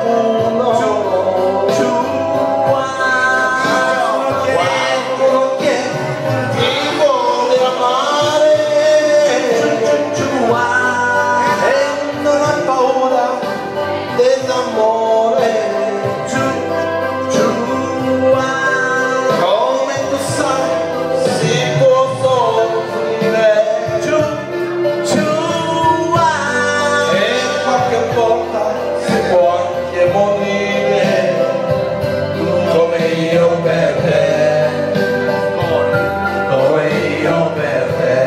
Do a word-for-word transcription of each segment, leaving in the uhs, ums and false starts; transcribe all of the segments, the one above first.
qualcuno, qualcuno che ti vuole amare e non ha paura dell'amore. Come tu sai si può soffrire e qualche volta si può anche morire, come io per te, come io per te.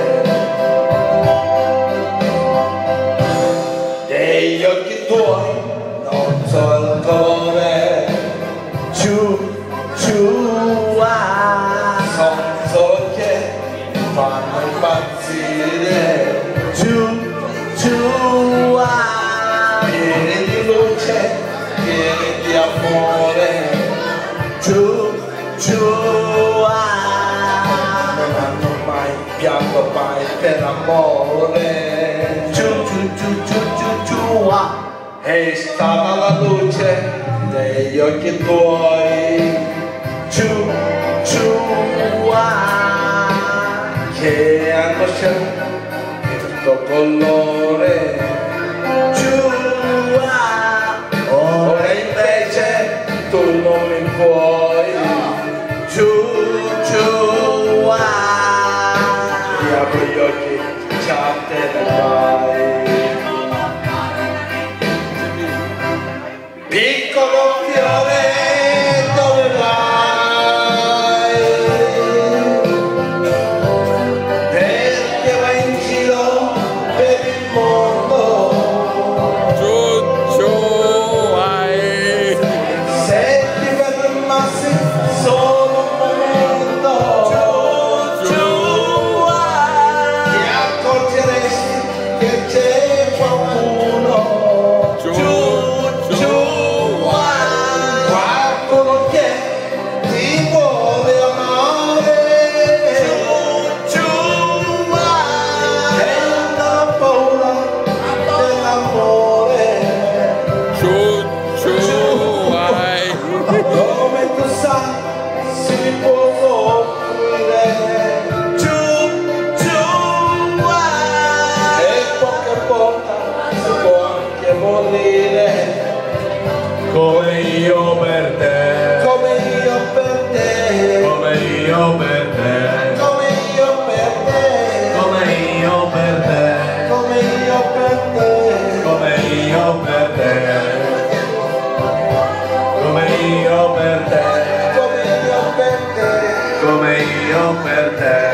Degli occhi tuoi non so il colore, ciu, ciu, ah. Sono solo che fanno impazzire, ciu, ciu, ah. Pieni di luce, pieni di amore, ciu, ciu, ah. Non hanno mai pianto mai per amore, ciu, ciu, ciu, ciu, ciu, ciu, ah. E stava la luce degli occhi tuoi, ciu, ciu, ah, che hanno scelto questo colore, ciu, ah, ora invece tu non mi puoi, ciu, ciu, ah, ti apro gli occhi, già te ne vai. Piccolo fiore, dove vai? Perché vai in giro per il mondo? Ciu, ciu, ai. Se ti fermassi solo un momento, Ciu, ti accorgeresti che c'è qualcuno, ciu, qualcuno che ti vuole amare e non ha paura dell'amore. ciu, ciu, ai. Come tu sai si può soffrire, ciu, ciu, e poche volte si può anche morire, Come io per te, come io per te, come io per te, come io per te, come io per te, come io per te, come io per te, come io per te, come io per te, come io per te.